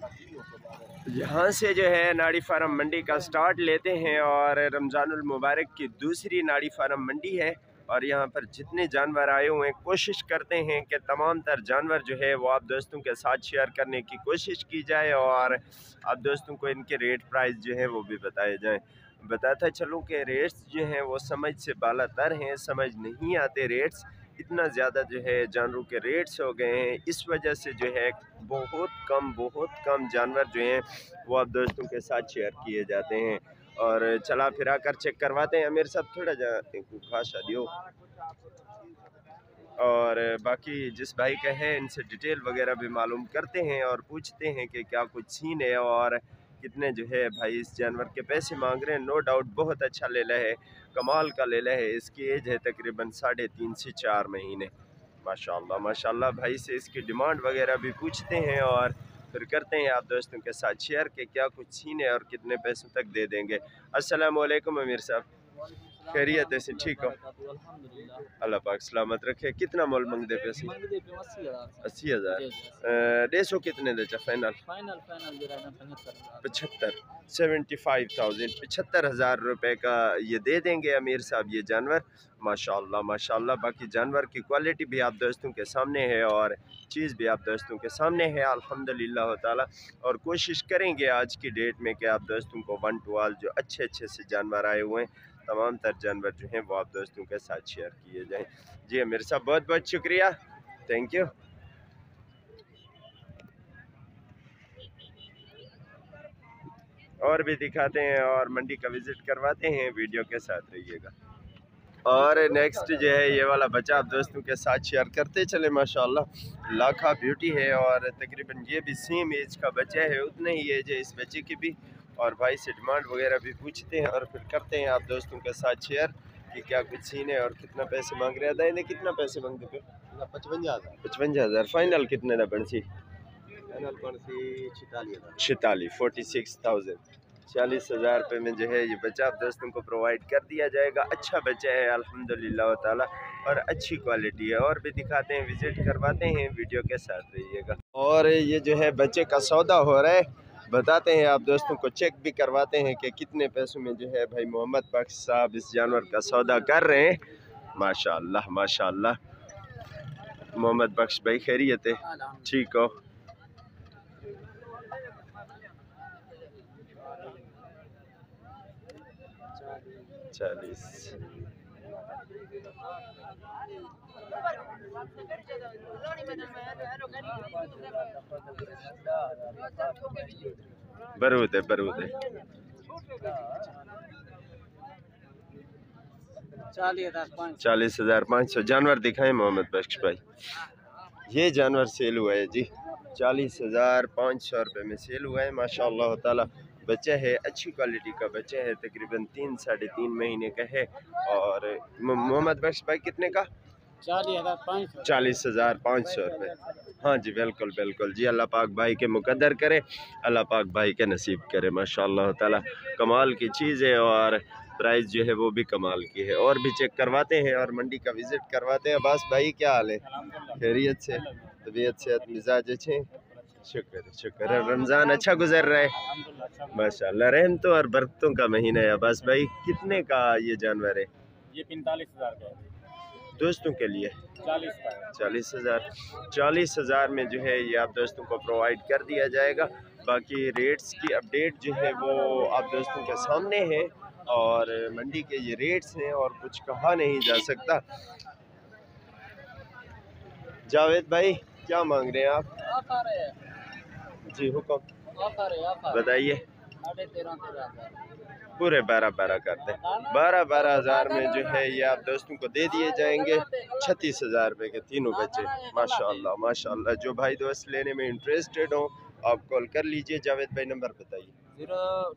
यहाँ से जो है नाड़ी फार्म मंडी का स्टार्ट लेते हैं और रमज़ानुल मुबारक की दूसरी नाड़ी फार्म मंडी है। और यहाँ पर जितने जानवर आए हुए हैं कोशिश करते हैं कि तमाम तर जानवर जो है वो आप दोस्तों के साथ शेयर करने की कोशिश की जाए और आप दोस्तों को इनके रेट प्राइस जो है वो भी बताए जाएं। बताता चलूँ कि रेट्स जो हैं वो समझ से बालातर हैं, समझ नहीं आते रेट्स। इतना ज़्यादा जो है जानवरों के रेट्स हो गए हैं, इस वजह से जो है बहुत कम जानवर जो हैं वो आप दोस्तों के साथ शेयर किए जाते हैं। और चला फिरा कर चेक करवाते हैं। मेरे साथ थोड़ा खास शादी हो और बाकी जिस भाई का है इनसे डिटेल वगैरह भी मालूम करते हैं और पूछते हैं कि क्या कुछ सीन है और कितने जो है भाई इस जानवर के पैसे मांग रहे हैं। नो डाउट बहुत अच्छा लेला है, कमाल का लेला है। इसकी एज है तकरीबन 3.5 से 4 महीने। माशाल्लाह माशाल्लाह। भाई से इसकी डिमांड वगैरह भी पूछते हैं और फिर करते हैं आप दोस्तों के साथ शेयर के क्या कुछ सीन है और कितने पैसों तक दे देंगे। अस्सलाम वालेकुम अमीर साहब, खैरियत है? ठीक हो? अल्लाह पाक सलामत रखे। कितना मोल मंगते पैसे? 80,000। 150 कितने दे फाइनल? 75, 75,000, 75,000 रुपये का ये दे देंगे अमीर साहब ये जानवर। माशाल्लाह माशाल्लाह। बाकी जानवर की क्वालिटी भी आप दोस्तों के सामने है और चीज़ भी आप दोस्तों के सामने है अल्हम्दुलिल्लाह ताला। और कोशिश करेंगे आज की डेट में कि आप दोस्तों को वन टू ऑल जो अच्छे से जानवर आए हुए हैं तमाम तर जानवर जो हैं वो आप दोस्तों के साथ शेयर किए जाएं। जी अमीर साहब बहुत बहुत शुक्रिया, थैंक यू। और भी दिखाते हैं और मंडी का विज़िट करवाते हैं, वीडियो के साथ रहिएगा। और नेक्स्ट जो है ये वाला बच्चा आप दोस्तों के साथ शेयर करते चले। माशाल्लाह लाखा ब्यूटी है और तकरीबन ये भी सेम एज का बच्चा है, उतने ही एज है इस बच्चे की भी। और भाई से डिमांड वगैरह भी पूछते हैं और फिर करते हैं आप दोस्तों के साथ शेयर कि क्या कुछ सीन है और कितना पैसे मांग रहे हैं। इन्हें कितना पैसे मांगते पे? 55,000। 55,000 फाइनल कितने ना बनसी? 46, 46,000। 40,000 रुपये में जो है ये बच्चा आप दोस्तों को प्रोवाइड कर दिया जाएगा। अच्छा बच्चा है अल्हम्दुलिल्लाह ताला और अच्छी क्वालिटी है। और भी दिखाते हैं, विज़िट करवाते हैं, वीडियो के साथ रहिएगा। और ये जो है बच्चे का सौदा हो रहा है, बताते हैं आप दोस्तों को, चेक भी करवाते हैं कि कितने पैसों में जो है भाई मोहम्मद बख्श साहब इस जानवर का सौदा कर रहे हैं। माशाल्लाह माशाल्लाह। मोहम्मद बख्श भाई खैरियत है? ठीक हो? चालीस। बरूद है, बरूद है। 40,500 जानवर दिखाएं मोहम्मद बख्श भाई। ये जानवर सेल हुआ है जी, 40,500 रुपये में सेल हुआ है। माशाल्लाह ताला बच्चा है, अच्छी क्वालिटी का बच्चा है, तकरीबन 3 साढ़े 3 महीने का है। और मोहम्मद बख्श भाई कितने का? 40,500 रुपये। हाँ जी बिल्कुल बिल्कुल जी। अल्लाह पाक भाई के मुकद्दर करे, अल्लाह पाक भाई के नसीब करे। माशाल्लाह ताला कमाल की चीज़ है और प्राइस जो है वो भी कमाल की है। और भी चेक करवाते हैं और मंडी का विज़िट करवाते हैं। बस भाई क्या हाल है? खैरियत से? तबीयत सेहत मिजाज अच्छे? शुक्र शुक्र है। रमज़ान अच्छा गुजर रहा है माशाल्लाह। रहमतों और बरकतों का महीना है। बस भाई कितने का ये जानवर है? ये 45,000 का है दोस्तों के लिए। 40,000। 40,000 में जो है ये आप दोस्तों को प्रोवाइड कर दिया जाएगा। बाकी रेट्स की अपडेट जो है वो आप दोस्तों के सामने है और मंडी के ये रेट्स हैं और कुछ कहा नहीं जा सकता। जावेद भाई क्या मांग रहे हैं आप? जी हुक्म बताइए। पूरे 12 करते हैं। 12,000 में जो है ये आप दोस्तों को दे दिए जाएंगे। 36,000 रुपये के तीनों बच्चे। माशाल्लाह माशाल्लाह। जो भाई दोस्त लेने में इंटरेस्टेड हो आप कॉल कर लीजिए। जावेद भाई नंबर बताइए।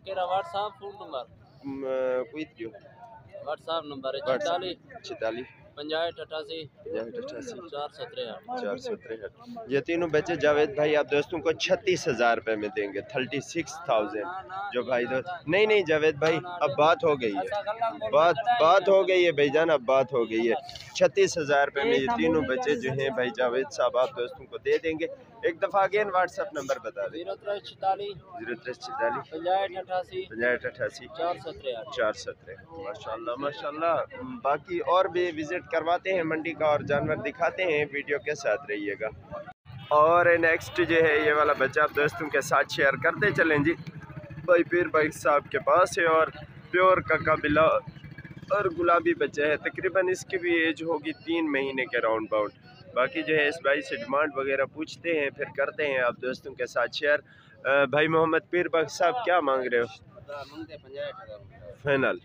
0 व्हाट्सएप नंबर है 46 65 88 88 417 463। ये तीनों बच्चे जावेद भाई आप दोस्तों को 36,000 रुपये में देंगे, 36,000। जो भाई दोस्त नहीं नहीं जावेद भाई अब बात हो गई है, बात हो गई है भाईजान, अब बात हो गई है। 36,000 रुपये में ये तीनों बच्चे जो हैं भाई जावेद साहब आप दोस्तों को दे देंगे। एक दफ़ा अगेन व्हाट्सअप नंबर बता दें। 0346 0346 65 88 58 88 417 417। माशाल्लाह माशाल्लाह। बाकी और भी विज़िट करवाते हैं मंडी का और जानवर दिखाते हैं, वीडियो के साथ रहिएगा। और नेक्स्ट जो है ये वाला बच्चा आप दोस्तों के साथ शेयर करते चलें जी। भाई पीर भाई साहब के पास है और प्योर का बिला और गुलाबी बच्चा है। तकरीबन इसकी भी एज होगी 3 महीने के राउंड बाउंड। बाकी जो है इस भाई से डिमांड वगैरह पूछते हैं फिर करते हैं आप दोस्तों के साथ शेयर। भाई मोहम्मद पीर भाई साहब क्या मांग रहे हो? फाइनल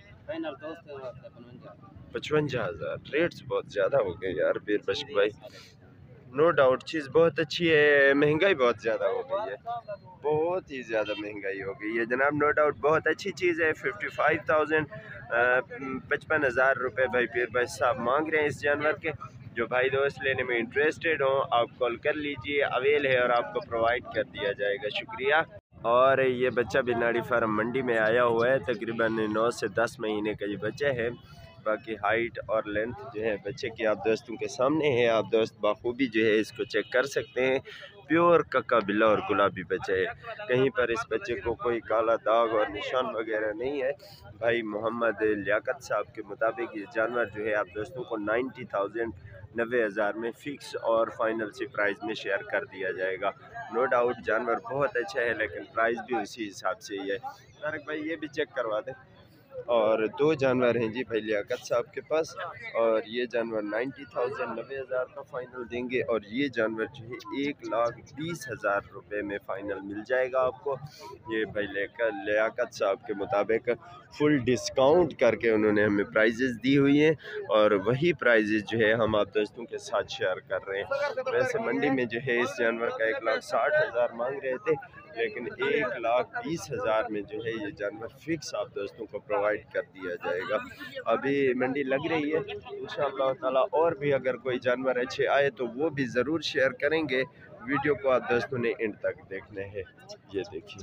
55,000। रेट्स बहुत ज़्यादा हो गए यार पीर बश्क भाई। नो डाउट चीज़ बहुत अच्छी है, महंगाई बहुत ज़्यादा हो गई है, बहुत ही ज़्यादा महंगाई हो गई है जनाब। नो डाउट बहुत अच्छी चीज़ है। 55,000 55,000 रुपये भाई पीर भाई साहब मांग रहे हैं इस जानवर के। जो भाई दोस्त लेने में इंटरेस्टेड हो आप कॉल कर लीजिए, अवेल है और आपको प्रोवाइड कर दिया जाएगा। शुक्रिया। और ये बच्चा भी नाड़ी फार्म मंडी में आया हुआ है, तकरीबन 9 से 10 महीने का ये बच्चा है। बाकी हाइट और लेंथ जो है बच्चे की आप दोस्तों के सामने है, आप दोस्त बाखूबी जो है इसको चेक कर सकते हैं। प्योर कक्का बिल्ला और गुलाबी बच्चा है, कहीं पर इस बच्चे को कोई काला दाग और निशान वगैरह नहीं है। भाई मोहम्मद लियाकत साहब के मुताबिक ये जानवर जो है आप दोस्तों को 90,000 90,000 में फ़िक्स और फाइनल सी प्राइस में शेयर कर दिया जाएगा। नो डाउट जानवर बहुत अच्छा है लेकिन प्राइस भी उसी हिसाब से ही है। तारक भाई ये भी चेक करवा दें। और 2 जानवर हैं जी भाई लियाकत साहब के पास, और ये जानवर 90,000 90,000 का फ़ाइनल देंगे और ये जानवर जो है 1,20,000 रुपये में फ़ाइनल मिल जाएगा आपको। ये भाई लियाकत साहब के मुताबिक फुल डिस्काउंट करके उन्होंने हमें प्राइजेज़ दी हुई हैं और वही प्राइजेज़ जो है हम आप दोस्तों के साथ शेयर कर रहे हैं। वैसे मंडी में जो है इस जानवर का 1,60,000 मांग रहे थे, लेकिन 1,20,000 में जो है ये जानवर फिक्स आप दोस्तों को प्रोवाइड कर दिया जाएगा। अभी मंडी लग रही है, इंशाअल्लाह ताला और भी अगर कोई जानवर अच्छे आए तो वो भी ज़रूर शेयर करेंगे। वीडियो को आप दोस्तों ने एंड तक देखने हैं। ये देखिए,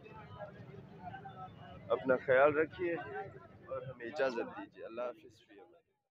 अपना ख्याल रखिए और हमें इजाज़त दीजिए। अल्लाह हाफ़िज़।